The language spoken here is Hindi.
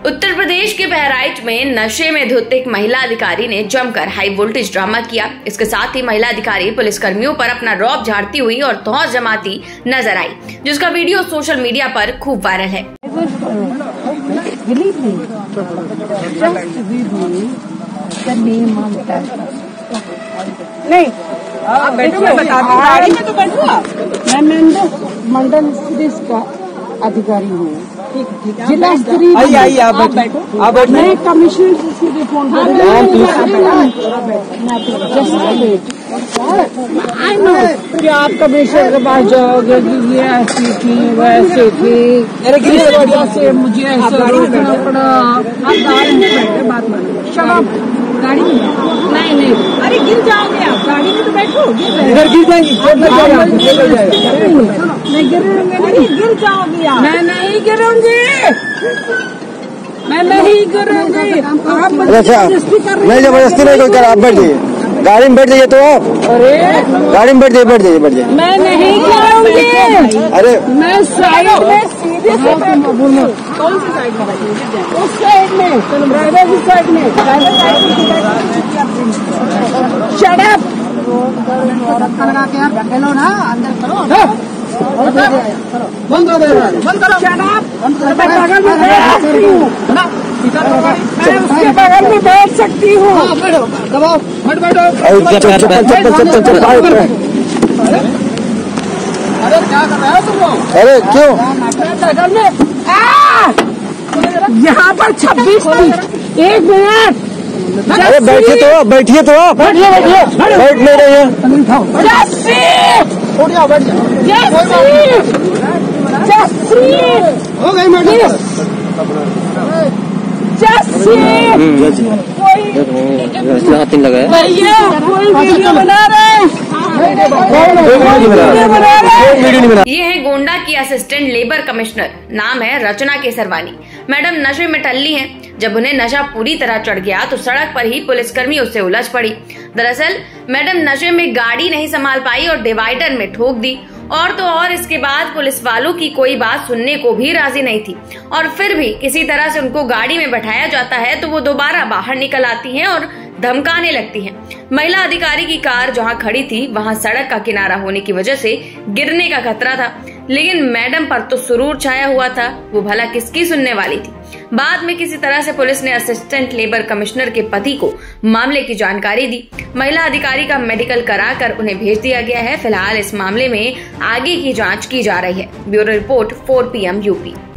उत्तर प्रदेश के बहराइच में नशे में धुत एक महिला अधिकारी ने जमकर हाई वोल्टेज ड्रामा किया। इसके साथ ही महिला अधिकारी पुलिसकर्मियों पर अपना रौब झाड़ती हुई और धौंस जमाती नजर आई, जिसका वीडियो सोशल मीडिया पर खूब वायरल है। मैं मंडल पुलिस का अधिकारी हूँ, जिला स्तरीय। मैं कमिश्नर से फोन कर रही हूँ। आप कमिश्नर के पास जाओगे कि ये ऐसी थी वैसे थी, इस वजह से मुझे ऐसा रोकना पड़ा। आप गाड़ी में बैठे बात मानो, शराब गाड़ी में नहीं, अरे गिर जाओगे आप, गाड़ी में तो बैठो, इधर गिर जाएंगे, नहीं गिरूंगी, नहीं गिर जाओगी आप। मैं नहीं गिरूंगी, मैं नहीं गिरूंगी। आप नहीं जबरदस्ती नहीं कोई कर, आप बैठ जाइए, गाड़ी में बैठ जाइए। तो आप गाड़ी में बैठ जाइए। मैं नहीं गिरूंगी, अरे मैं साइड में सीधे से बोलो। कौन सी साइड में? उस साइड में, ड्राइवर की साइड में, ड्राइवर साइड में। शट अप, लगा के यार ढकेलो ना, अंदर करो, बंद करो। शट अप, बगल में बैठ सकती हूँ, मैं उसके बगल में बैठ सकती हूँ। दबाओ, बैठो। अरे क्या कर रहे हो तुम लोग? अरे क्यों? यहाँ पर 26 थी। 1 मिनट। अरे बैठिए तो आप, बैठ नहीं रही है। हो गई मैडम। हाथ नहीं लगाया, कोई वीडियो बना रहे। ये है गोंडा की असिस्टेंट लेबर कमिश्नर, नाम है रचना केसरवानी। मैडम नशे में टल्ली हैं। जब उन्हें नशा पूरी तरह चढ़ गया तो सड़क पर ही पुलिसकर्मियों से उलझ पड़ी। दरअसल मैडम नशे में गाड़ी नहीं संभाल पाई और डिवाइडर में ठोक दी। और तो और इसके बाद पुलिस वालों की कोई बात सुनने को भी राजी नहीं थी, और फिर भी किसी तरह से उनको गाड़ी में बैठाया जाता है तो वो दोबारा बाहर निकल आती हैं और धमकाने लगती हैं। महिला अधिकारी की कार जहां खड़ी थी वहां सड़क का किनारा होने की वजह से गिरने का खतरा था, लेकिन मैडम पर तो सुरूर छाया हुआ था। वो भला किसकी सुनने वाली थी। बाद में किसी तरह से पुलिस ने असिस्टेंट लेबर कमिश्नर के पति को मामले की जानकारी दी। महिला अधिकारी का मेडिकल कराकर उन्हें भेज दिया गया है। फिलहाल इस मामले में आगे की जांच की जा रही है। Bureau report 4 PM UP.